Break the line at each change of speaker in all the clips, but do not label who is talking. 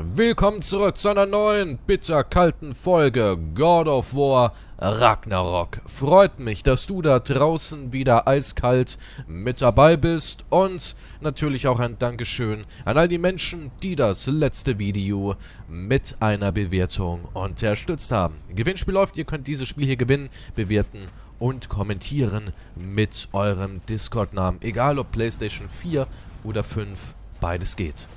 Willkommen zurück zu einer neuen, bitterkalten Folge God of War Ragnarok. Freut mich, dass du da draußen wieder eiskalt mit dabei bist und natürlich auch ein Dankeschön an all die Menschen, die das letzte Video mit einer Bewertung unterstützt haben. Gewinnspiel läuft, ihr könnt dieses Spiel hier gewinnen, bewerten und kommentieren mit eurem Discord-Namen. Egal ob PlayStation 4 oder 5, beides geht.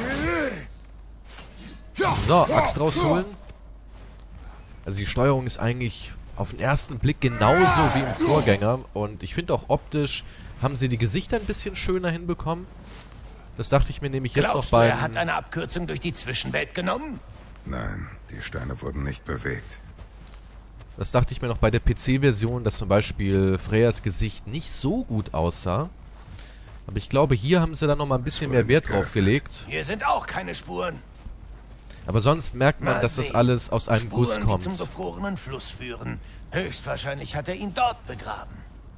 So, Axt rausholen. Also die Steuerung ist eigentlich auf den ersten Blick genauso wie im Vorgänger. Und ich finde auch optisch haben sie die Gesichter ein bisschen schöner hinbekommen. Das dachte ich mir nämlich jetzt noch bei...
Er hat eine Abkürzung durch die Zwischenwelt genommen?
Nein, die Steine wurden nicht bewegt.
Das dachte ich mir noch bei der PC-Version, dass zum Beispiel Freyas Gesicht nicht so gut aussah. Aber ich glaube, hier haben sie dann nochmal ein bisschen mehr Wert drauf gelegt.
Hier sind auch keine Spuren.
Aber sonst merkt man, dass das alles aus einem Guss kommt.
Die zum gefrorenen Fluss führen. Höchstwahrscheinlich hat er ihn dort begraben.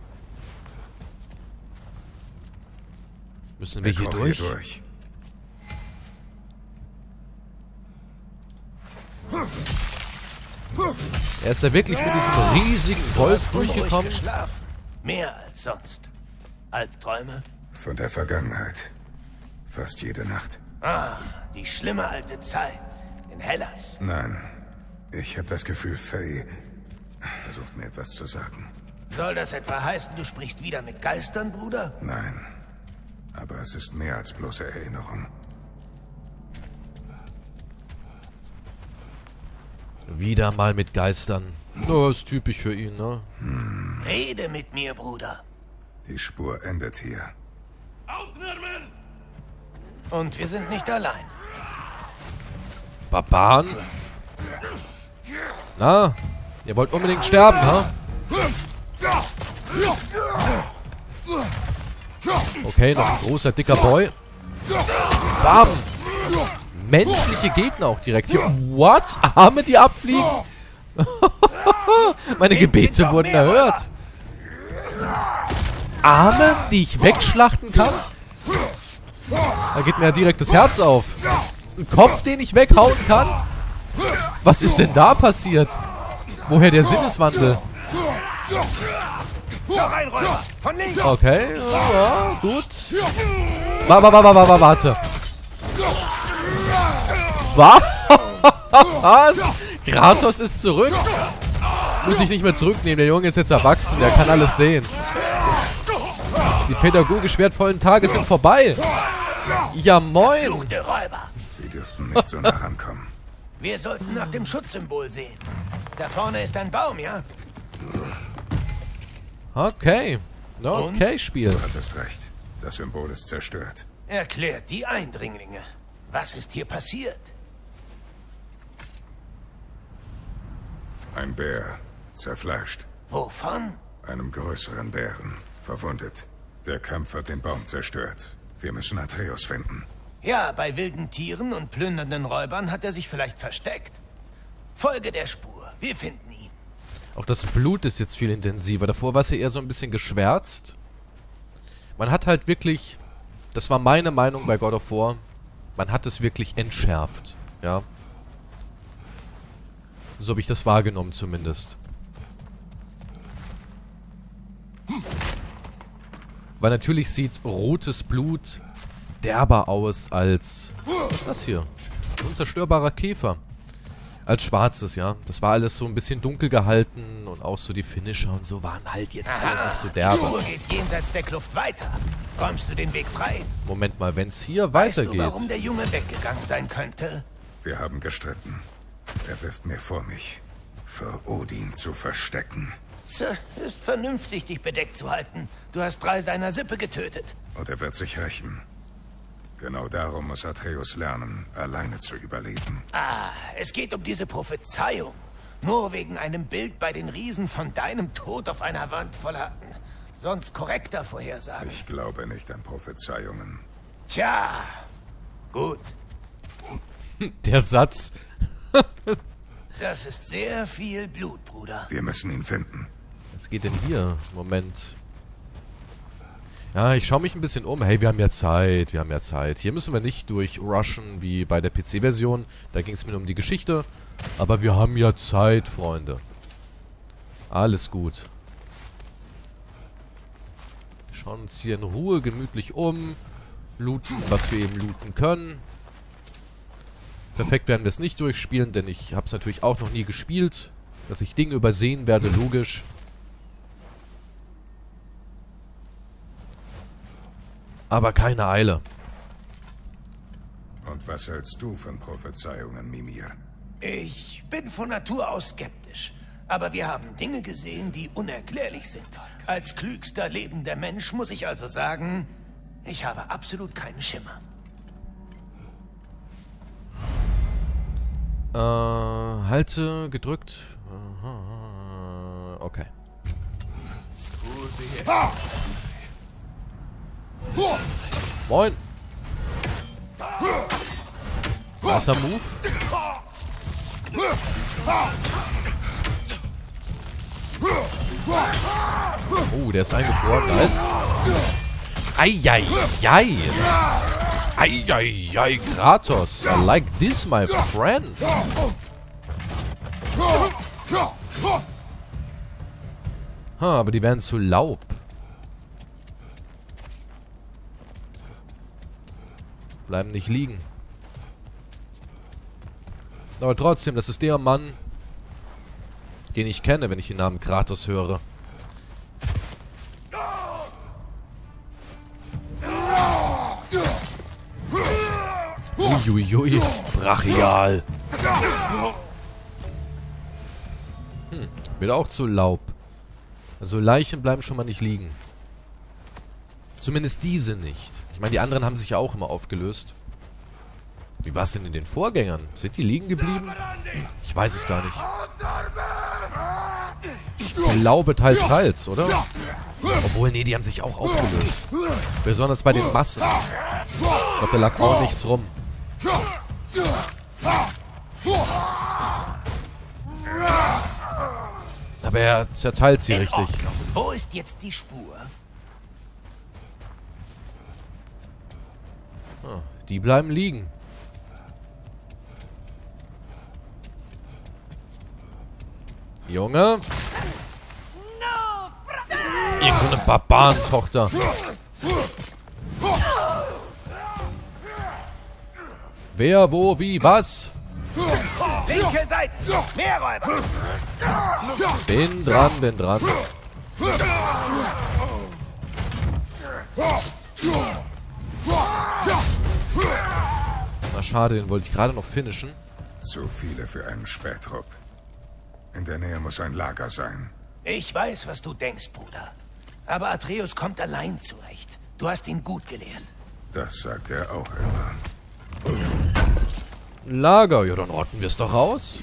Müssen wir hier durch? Er ist da wirklich mit diesem riesigen Wolf durchgekommen?
Mehr als sonst. Albträume?
Von der Vergangenheit. Fast jede Nacht.
Ah, die schlimme alte Zeit. In Hellas.
Nein. Ich habe das Gefühl, Faye versucht mir etwas zu sagen.
Soll das etwa heißen, du sprichst wieder mit Geistern, Bruder?
Nein. Aber es ist mehr als bloße Erinnerung.
Wieder mal mit Geistern. Oh, ist typisch für ihn, ne?
Rede mit mir, Bruder.
Die Spur endet hier.
Aufnehmen! Und wir sind nicht allein.
Barbaren? Na? Ihr wollt unbedingt sterben, ha? Okay, noch ein großer, dicker Boy. Bam! Menschliche Gegner auch direkt hier. What? Arme, die abfliegen? Meine Gebete wurden erhört. Arme, die ich wegschlachten kann? Da geht mir ja direkt das Herz auf. Ein Kopf, den ich weghauen kann? Was ist denn da passiert? Woher der Sinneswandel? Okay, ja, gut. Warte. Was? Kratos ist zurück? Muss ich nicht mehr zurücknehmen. Der Junge ist jetzt erwachsen. Der kann alles sehen. Die pädagogisch wertvollen Tage sind vorbei. Ja, moin.
Sie dürften nicht so nah rankommen.
Wir sollten nach dem Schutzsymbol sehen. Da vorne ist ein Baum, ja?
Okay. Okay, Spiel.
Du hattest recht. Das Symbol ist zerstört.
Erklärt die Eindringlinge. Was ist hier passiert?
Ein Bär. Zerfleischt.
Wovon?
Einem größeren Bären. Verwundet. Der Kampf hat den Baum zerstört. Wir müssen Atreus finden.
Ja, bei wilden Tieren und plündernden Räubern hat er sich vielleicht versteckt. Folge der Spur. Wir finden ihn.
Auch das Blut ist jetzt viel intensiver. Davor war es ja eher so ein bisschen geschwärzt. Man hat halt wirklich... Das war meine Meinung bei God of War. Man hat es wirklich entschärft. Ja. So habe ich das wahrgenommen zumindest. Weil natürlich sieht rotes Blut derber aus als... Was ist das hier? Unzerstörbarer Käfer. Als schwarzes, ja. Das war alles so ein bisschen dunkel gehalten und auch so die Finisher und so waren halt jetzt alle nicht so derbe.
Die Spur geht jenseits der Kluft weiter. Räumst du den Weg frei?
Moment mal, wenn es hier weitergeht...
Weißt du, warum der Junge weggegangen sein könnte?
Wir haben gestritten. Er wirft mir vor, mich vor Odin zu verstecken.
Ist vernünftig, dich bedeckt zu halten. Du hast 3 seiner Sippe getötet.
Und er wird sich rächen. Genau darum muss Atreus lernen, alleine zu überleben.
Ah, es geht um diese Prophezeiung. Nur wegen einem Bild bei den Riesen von deinem Tod auf einer Wand voller... sonst korrekter Vorhersagen.
Ich glaube nicht an Prophezeiungen.
Tja, gut.
Der Satz.
Das ist sehr viel Blut, Bruder.
Wir müssen ihn finden.
Was geht denn hier? Moment. Ja, ich schaue mich ein bisschen um. Hey, wir haben ja Zeit, wir haben ja Zeit. Hier müssen wir nicht durchrushen wie bei der PC-Version. Da ging es mir nur um die Geschichte. Aber wir haben ja Zeit, Freunde. Alles gut. Wir schauen uns hier in Ruhe gemütlich um. Looten, was wir eben looten können. Perfekt werden wir es nicht durchspielen, denn ich habe es natürlich auch noch nie gespielt. Dass ich Dinge übersehen werde, logisch. Aber keine Eile.
Und was hältst du von Prophezeiungen, Mimir?
Ich bin von Natur aus skeptisch. Aber wir haben Dinge gesehen, die unerklärlich sind. Als klügster lebender Mensch muss ich also sagen, ich habe absolut keinen Schimmer.
Halte gedrückt. Okay. Moin. Krasser Move. Oh, der ist eingefroren. Nice. Eieiei. Eieiei, Kratos. I like this, my friend. Aber die werden zu Laub. Bleiben nicht liegen. Aber trotzdem, das ist der Mann, den ich kenne, wenn ich den Namen Kratos höre. Uiuiui, brachial. Wird auch zu Laub. Also Leichen bleiben schon mal nicht liegen. Zumindest diese nicht. Ich meine, die anderen haben sich ja auch immer aufgelöst. Wie war es denn in den Vorgängern? Sind die liegen geblieben? Ich weiß es gar nicht. Ich glaube teils, teils, oder? Obwohl, nee, die haben sich auch aufgelöst. Besonders bei den Massen. Ich glaube, da lag auch nichts rum. Aber er zerteilt sie richtig.
Wo ist jetzt die Spur?
Die bleiben liegen. Junge. Irgend so eine Barbarentochter. Wer, wo, wie, was?
Linke Seite! Mehr Räuber!
Bin dran, bin dran. Na schade, den wollte ich gerade noch finishen.
Zu viele für einen Spähtrupp. In der Nähe muss ein Lager sein.
Ich weiß, was du denkst, Bruder. Aber Atreus kommt allein zurecht. Du hast ihn gut gelehrt.
Das sagt er auch immer.
Lager, ja, dann orten wir es doch aus.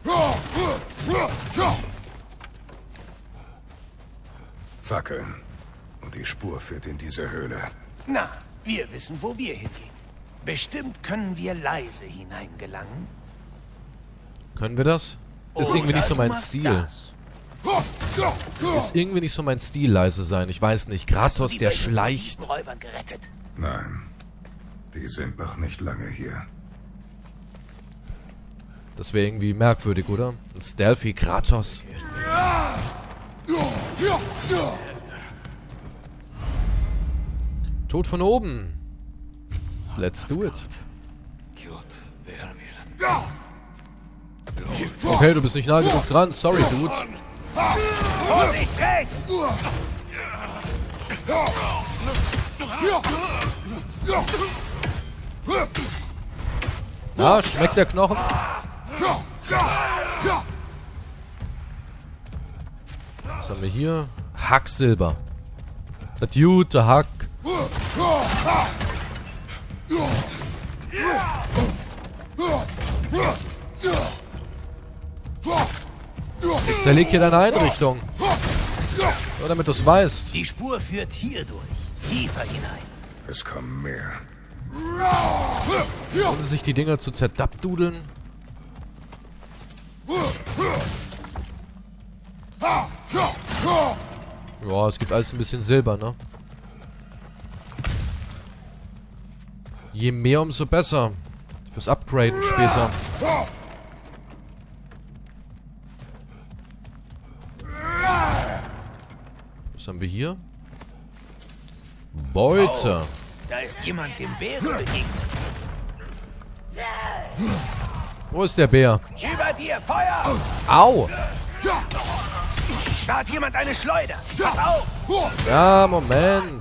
Fackeln. Und die Spur führt in diese Höhle.
Na, wir wissen, wo wir hingehen. Bestimmt können wir leise hineingelangen.
Können wir das? Ist irgendwie nicht so mein Stil. Ist irgendwie nicht so mein Stil, leise sein. Ich weiß nicht. Kratos, der schleicht.
Räubern gerettet.
Nein. Die sind noch nicht lange hier.
Das wäre irgendwie merkwürdig, oder? Ein Stealthy Kratos. Tod von oben. Let's do it. Okay, du bist nicht nah genug dran. Sorry, Dude.
Vorsicht, rechts!
Na, schmeckt der Knochen? Was haben wir hier? Hacksilber. Das gute Hack. Ich zerleg hier deine Einrichtung. Nur damit du es weißt.
Die Spur führt hier durch. Tiefer hinein.
Es kommen mehr.
Um sich die Dinger zu zerdabdudeln. Ja, es gibt alles ein bisschen Silber, ne? Je mehr, umso besser. Fürs Upgraden später. Was haben wir hier? Beute.
Oh, da ist jemand dem Bären begegnet.
Wo ist der Bär?
Über dir, Feuer!
Au!
Da hat jemand eine Schleuder. Pass auf!
Ja, Moment.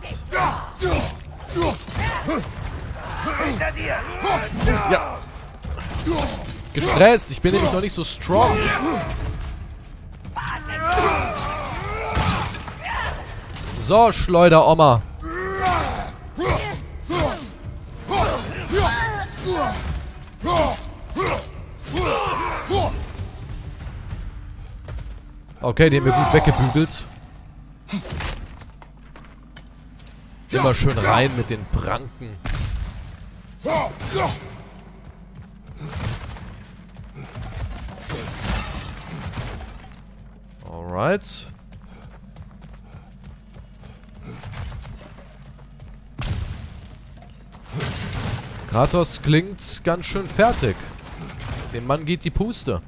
Hinter dir!
Ja. Gestresst. Ich bin nämlich noch nicht so strong. So, Schleuder-Oma. Okay, den haben wir gut weggebügelt. Immer schön rein mit den Pranken. Alright. Kratos klingt ganz schön fertig. Dem Mann geht die Puste.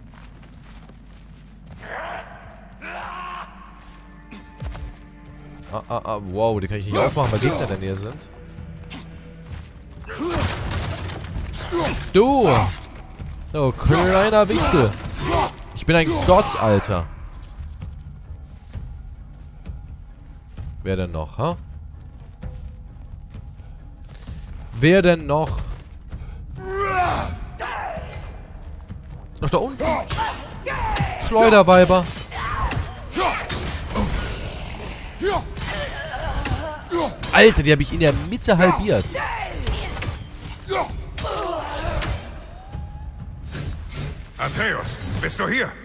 Wow, die kann ich nicht aufmachen, weil Gegner in der Nähe sind. Du! Oh, kleiner Wichtel. Ich bin ein Gott, Alter. Wer denn noch, ha? Wer denn noch? Ach, da unten. Schleuderweiber. Alter, die habe ich in der Mitte halbiert.
Atreus, bist du hier?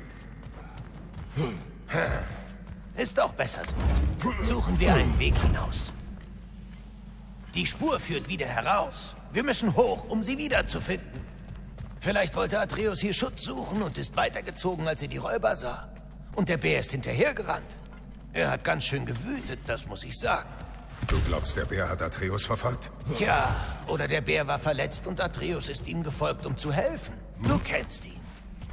Ist doch besser so. Suchen wir einen Weg hinaus. Die Spur führt wieder heraus. Wir müssen hoch, um sie wiederzufinden. Vielleicht wollte Atreus hier Schutz suchen und ist weitergezogen, als er die Räuber sah. Und der Bär ist hinterhergerannt. Er hat ganz schön gewütet, das muss ich sagen.
Du glaubst, der Bär hat Atreus verfolgt?
Tja, oder der Bär war verletzt und Atreus ist ihm gefolgt, um zu helfen. Du kennst ihn.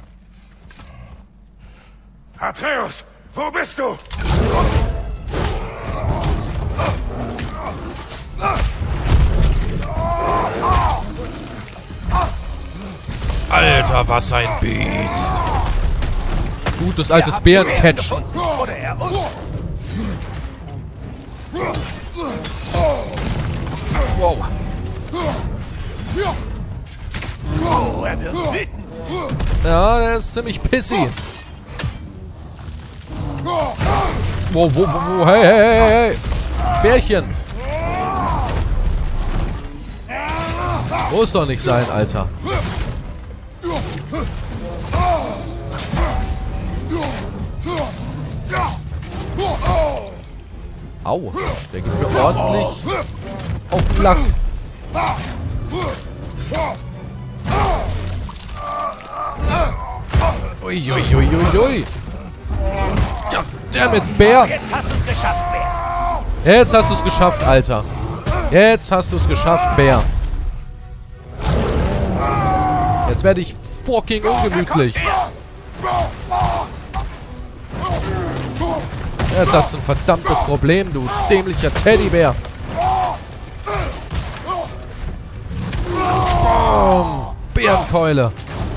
Atreus, wo bist du?
Alter, was ein Biest. Gutes altes Bärencatchen.
Oder er uns.
Wow.
Oh, er wird wütend.
Ja, der ist ziemlich pissy. Wow, hey. Bärchen. Muss doch nicht sein, Alter. Au, der geht mir ordentlich auf den Lack. Uiuiuiui. Ja, dammit, Bär.
Jetzt hast du es geschafft, Bär.
Jetzt hast du es geschafft, Alter. Jetzt hast du es geschafft, Bär. Jetzt werde ich fucking ungemütlich. Jetzt hast du ein verdammtes Problem, du dämlicher Teddybär. Boom. Bärenkeule.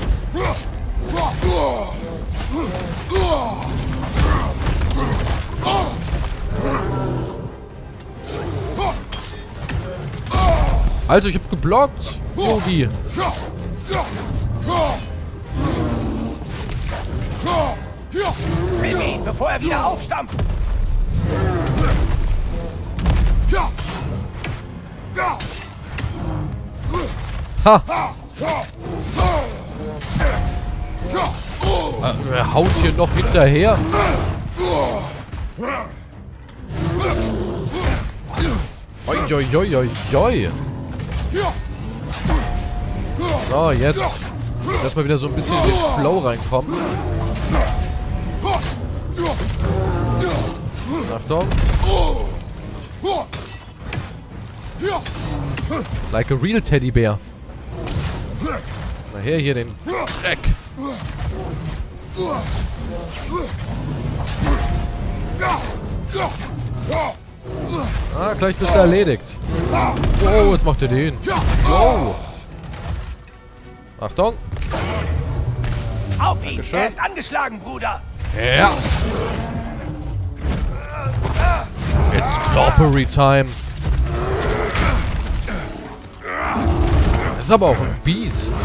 Alter, ich hab geblockt, Yogi.
Nimm ihn, bevor er wieder aufstampft.
Ha! Er haut hier noch hinterher. Oi. So, jetzt erstmal wieder so ein bisschen in den Flow reinkommen. Achtung. Like a real Teddybär. Na her, hier den Dreck. Ah, gleich bist du erledigt. Oh, jetzt macht er den. Wow. Achtung.
Auf ihn!
Dankeschön.
Er ist angeschlagen, Bruder!
Ja. It's Cloppery Time. Das ist aber auch ein Biest.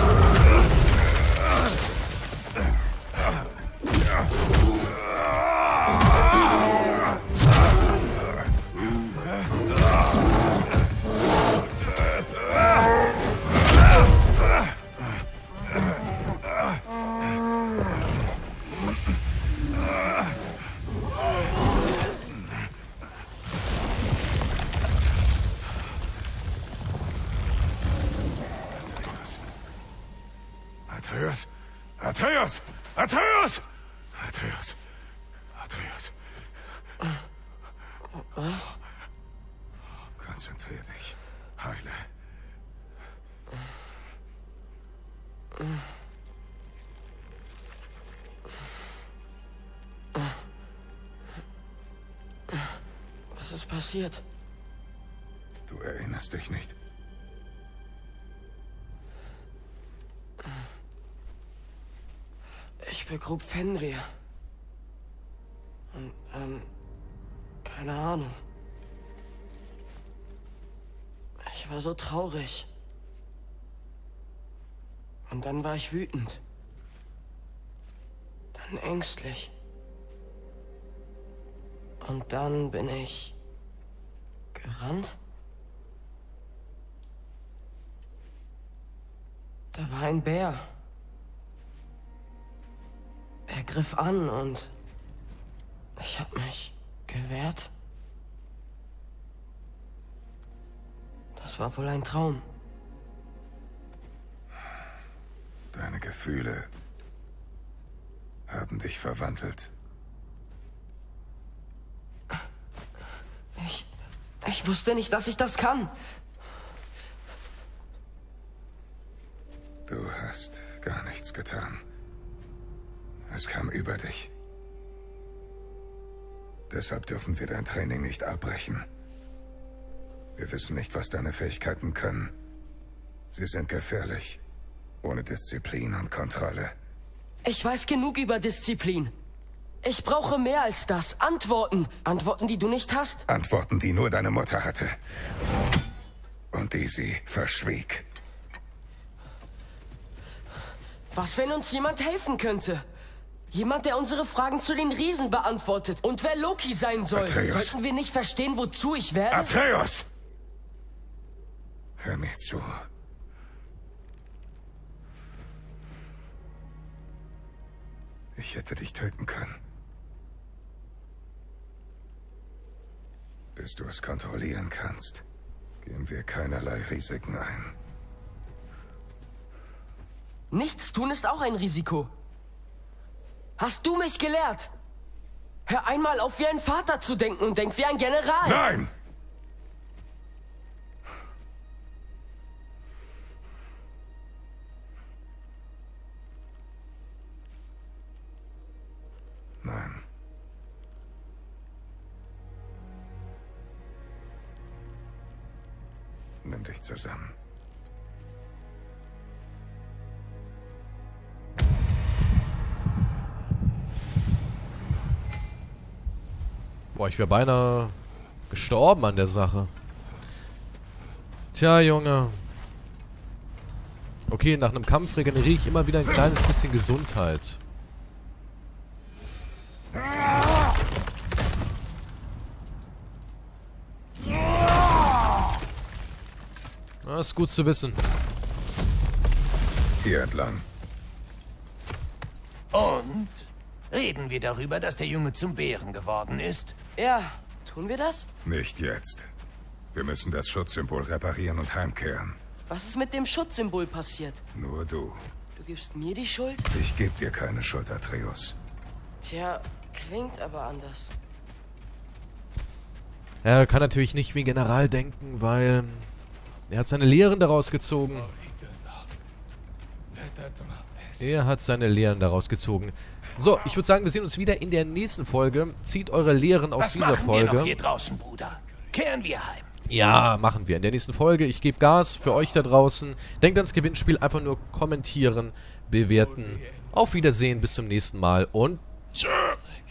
Atreus! Atreus! Atreus! Atreus! Atreus!
Was?
Konzentrier dich. Heile.
Was ist passiert?
Du erinnerst dich nicht.
Ich begrub Fenrir. Und, keine Ahnung. Ich war so traurig. Und dann war ich wütend. Dann ängstlich. Und dann bin ich gerannt. Da war ein Bär. Er griff an und ich hab mich gewehrt. Das war wohl ein Traum.
Deine Gefühle haben dich verwandelt.
Ich wusste nicht, dass ich das kann.
Du hast gar nichts getan. Es kam über dich. Deshalb dürfen wir dein Training nicht abbrechen. Wir wissen nicht, was deine Fähigkeiten können. Sie sind gefährlich. Ohne Disziplin und Kontrolle.
Ich weiß genug über Disziplin. Ich brauche mehr als das. Antworten. Antworten, die du nicht hast.
Antworten, die nur deine Mutter hatte. Und die sie verschwieg.
Was, wenn uns jemand helfen könnte? Jemand, der unsere Fragen zu den Riesen beantwortet. Und wer Loki sein soll.
Atreus.
Sollten wir nicht verstehen, wozu ich werde?
Atreus! Hör mir zu. Ich hätte dich töten können. Bis du es kontrollieren kannst, gehen wir keinerlei Risiken ein.
Nichts tun ist auch ein Risiko. Hast du mich gelehrt? Hör einmal auf, wie ein Vater zu denken und denk wie ein General.
Nein! Nein. Nimm dich zusammen.
Boah, ich wäre beinahe gestorben an der Sache. Tja, Junge. Okay, nach einem Kampf regeneriere ich immer wieder ein kleines bisschen Gesundheit. Das ist gut zu wissen.
Hier entlang.
Und? Reden wir darüber, dass der Junge zum Bären geworden ist?
Ja, tun wir das?
Nicht jetzt. Wir müssen das Schutzsymbol reparieren und heimkehren.
Was ist mit dem Schutzsymbol passiert?
Nur du.
Du gibst mir die Schuld?
Ich gebe dir keine Schuld, Atreus.
Tja, klingt aber anders.
Er kann natürlich nicht wie General denken, weil Er hat seine Lehren daraus gezogen. Er hat seine Lehren daraus gezogen. So, ich würde sagen, wir sehen uns wieder in der nächsten Folge. Zieht eure Lehren aus dieser Folge.
Was machen wir noch hier draußen, Bruder? Kehren wir heim.
Ja, machen wir. In der nächsten Folge. Ich gebe Gas für euch da draußen. Denkt ans Gewinnspiel. Einfach nur kommentieren, bewerten. Auf Wiedersehen. Bis zum nächsten Mal. Und